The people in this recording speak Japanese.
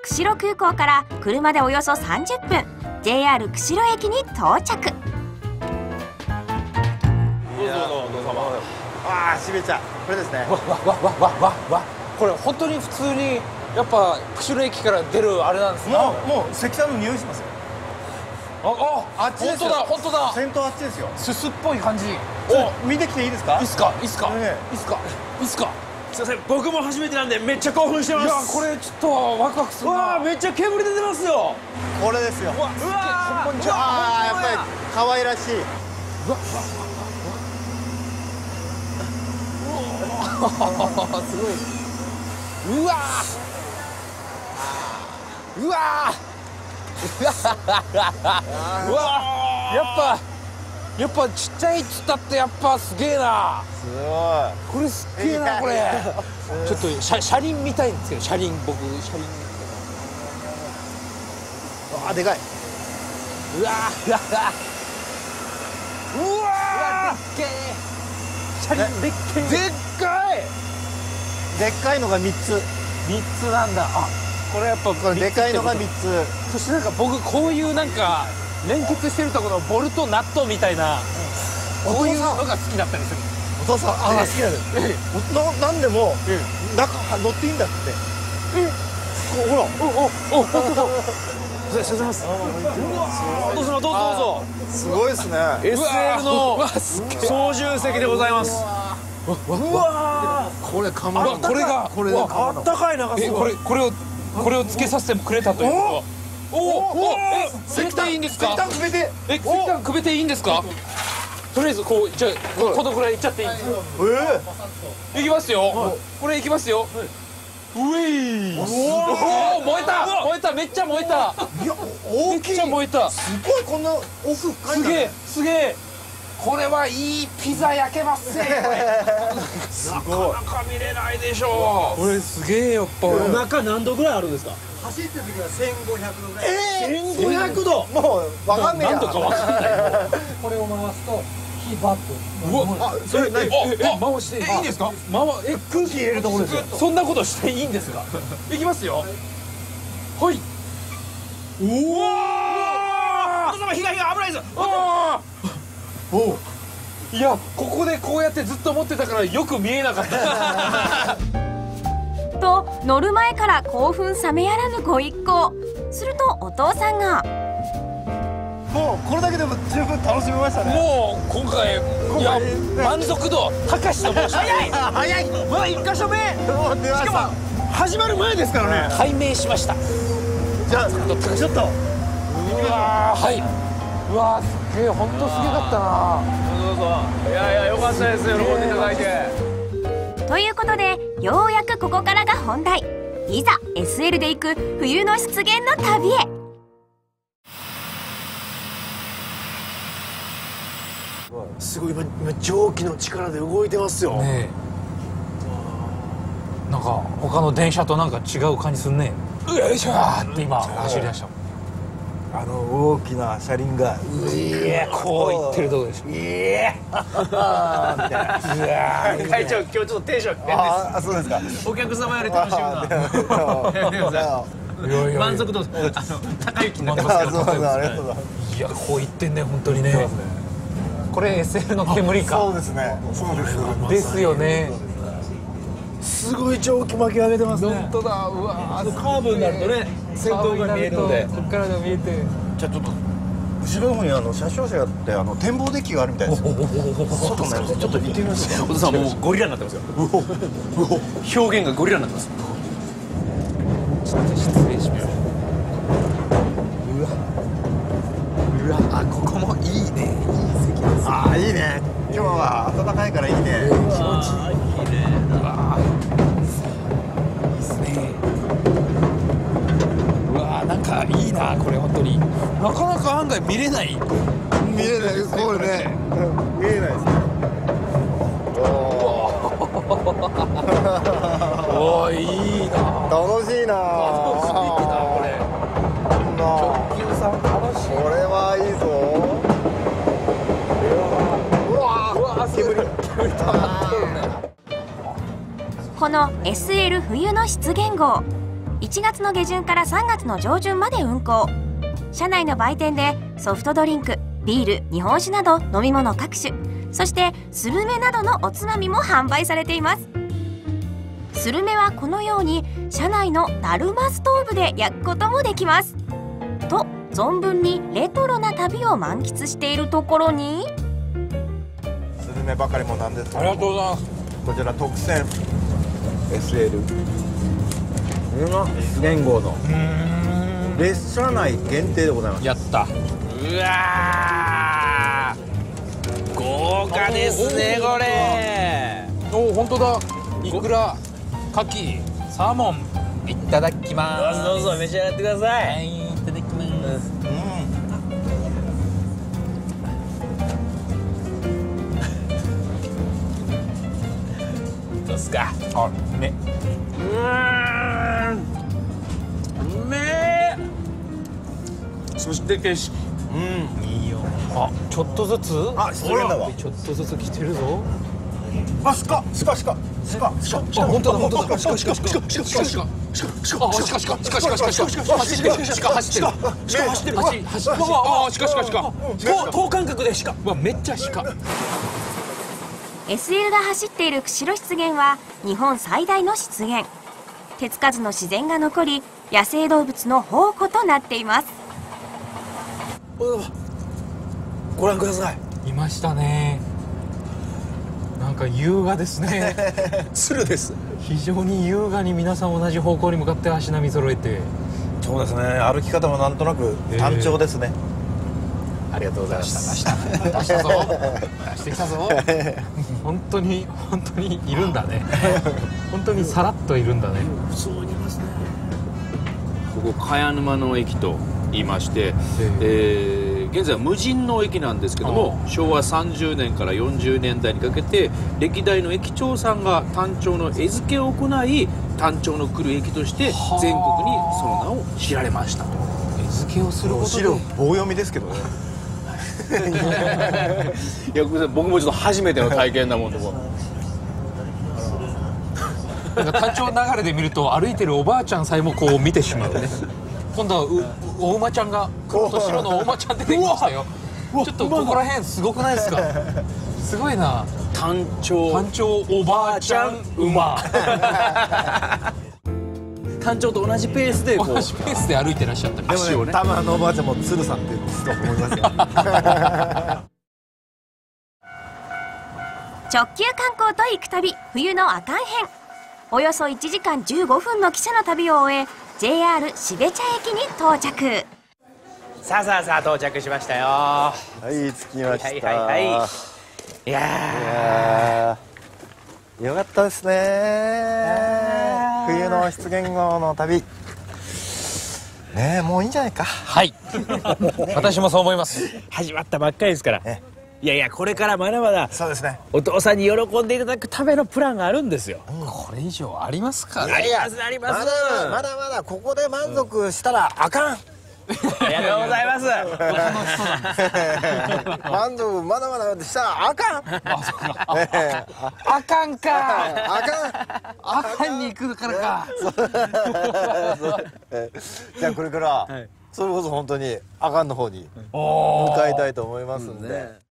釧路空港から車でおよそ30分、 JR 釧路駅に到着。 どうぞどうぞどうぞ。 ああ、しべちゃん、これですね。 これ本当に普通にやっぱ釧路駅から出るあれなんですね。 もう石炭の匂いしますよ。 あっちですよ。本当だ。 先頭あっちですよ。 すすっぽい感じ。 見てきていいですか？ いいっすか。いいっすか。 すいません、僕も初めてなんでめっちゃ興奮してます。 いや、これちょっとワクワクするな。 わあ、めっちゃ煙出てますよ。 これですよ。 うわ、すげえ。本物じゃん。 ああ、やっぱり可愛らしい。 すごい。うわー、うわー、うわー、やっぱちっちゃいっつったってやっぱすげえな。 すごこれすげえな。これちょっと車輪見たいんですけど、車輪僕車輪。 い。ああ、でかい。 うわー、うわー、でっけえ。車輪でっけえ。でっかい。 でっかいのが3つ。 3つなんだ。あ、これやっぱこれでかいのが3つ。 そしてなんか僕こういうなんか連結してるところのボルトナットみたいな、こういうのが好きだったりする。 お父さん、ああ、好きなんです。なんでも中乗っていいんだって。ほら。 失礼します。どうぞどうぞどうぞ。 すごいですね。 SL の操縦席でございます。 うわ、これかまど。 これがこれでかまど。 あったかい中すごい。 これをつけさせてくれたということは。石炭いいんですか？ 石炭くべて。 石炭くべていいんですか？とりあえずこう、じゃあこのぐらいいっちゃっていいですか？いきますよ。これいきますよ。うえい。おお、燃えためっちゃ燃えた。 いや、大きい。 めっちゃ燃えた。 すごい、こんな奥深いんだね。 すげえ。これはいいピザ焼けますね。 すごい。 なかなか見れないでしょう。 これすげえやっぱ。 中何度ぐらいあるんですか？ 走ってる時は1500度ぐらい。 1500度。 もうわかんねえや。 なんとかわかんない。 これを回すと火バッと。 うわ、 あ、それ何？ 回していいんですか？ 空気入れるところですよ。 そんなことしていいんですか？いきますよ。はい。 うわー、お父様、火が危ないです。 お。 いや、ここでこうやってずっと持ってたからよく見えなかったと乗る前から興奮冷めやらぬご一行。するとお父さんが、 もうこれだけでも十分楽しめましたね。 もう今回いや満足度高しと申し早い早い。まだ1箇所目。しかも始まる前ですからね。 解明しました。 じゃあちょっと。 うわー、はい。うわー、すげえ、本当すげえかったな。 どうぞ。いやいや、よかったです。喜んでいただいて。 ということでようやくここからが本題。いざ SL で行く冬の湿原の旅へ。 すごい、今蒸気の力で動いてますよ。 ねえ、なんか他の電車となんか違う感じすんね。よいしょーって今走り出した。 あの大きな車輪がこう言ってるとこでしょ。 会長、今日ちょっとテンション変あ、そうですか。 です。お客様より楽しみな。満足度高い気になってますから。 ありがとうございます。 いや、こう言ってんね、本当にね。これ SL の煙か。 そうですね。そうです。 ですよね。 すごい蒸気巻き上げてますね。 本当だ。うわー、 カーブになるとね、先頭が見えるので。 こっからでも見えて。 じゃあちょっと後ろの方に車掌車があって展望デッキがあるみたいですよ。外のやつちょっと行ってみますよ。 お父さん、もうゴリラになってますよ。表現がゴリラになってます。 ちょっと失礼します。 うわ、あ、ここもいいね。いい席です。ああ、いいね。今日は暖かいからいいね。気持ちいい。 うわー、なんかいいな、これ本当に。なかなか案外見れない。 見えないです。これね。見えないですね。 おー、いいな。 楽しいな。 楽しいな、これ。直球さん楽しい。 これはいいぞ。うわ、煙溜まってるね。 この SL 冬の湿原号、一 1月の下旬から3月の上旬まで運行。車内の売店でソフトドリンク、ビール、日本酒など飲み物各種、そしてスルメなどのおつまみも販売されています。スルメはこのように車内のだるまストーブで焼くこともできます。と存分にレトロな旅を満喫しているところに、 スルメばかりもなんですけど、 ありがとうございます。 こちら特選 SL 出現号の列車内限定でございます。 やった。うわー、豪華ですねこれ。おお、本当だ。イクラ、牡蠣、サーモン、いただきます。 どうぞ召し上がってください。 はい、いただきます。どうすか。 あ、ね。 うめえ。そして景色。 いいよ。あ、ちょっとずつ。 あ、失礼だわ。 ちょっとずつ来てるぞ。 あ、鹿。 あ、本当だ本当だ。鹿走ってる。鹿走ってる。 等間隔でしか。 うわ、めっちゃ鹿。 SL が走っている釧路湿原は日本最大の湿原。手つかずの自然が残り、野生動物の宝庫となっています。 ご覧ください。 いましたね。なんか優雅ですね。 鶴です。 非常に優雅に皆さん同じ方向に向かって足並み揃えて。 そうですね。歩き方もなんとなく単調ですね。 ありがとうございました。出したぞ。出してきたぞ。本当にいるんだね。本当にさらっといるんだね。 普通にいますね。 ここ茅沼の駅と言いまして、現在は無人の駅なんですけども、昭和30年から40年代にかけて歴代の駅長さんが単調の餌付けを行い、単調の来る駅として全国にその名を知られました。 餌付けをすることで。 資料棒読みですけどね。 いや、僕もちょっと初めての体験なもんでも。 なんか単調流れで見ると歩いてるおばあちゃんさえもこう見てしまうね。今度はお馬ちゃんが、黒と白のお馬ちゃん出てきましたよ。ちょっとここら辺すごくないですか。すごいな。 単調おばあちゃん馬。 単調と同じペースでこう。 同じペースで歩いてらっしゃった。 でもね、たまのおばあちゃんも鶴さんって言うんですと思いますよ。 直球観光と行く旅、冬の阿寒編。およそ1時間15分の汽車の旅を終え、 JR 標茶駅に到着。 さあ到着しましたよ。 はい、着きました。 いやー、よかったですね。冬の湿原号の旅ねえ、もういいんじゃないか。 はい。私もそう思います。 始まったばっかりですから。いやこれからまだまだそうですね。 お父さんに喜んでいただくためのプランがあるんですよ。 これ以上ありますかね。 あります。 まだここで満足したらあかん。 ありがとうございます。 満足まだしたらあかん。 あかんか。 ああかんに行くからか。 じゃあこれからそれこそ本当にあかんの方に向かいたいと思いますんで。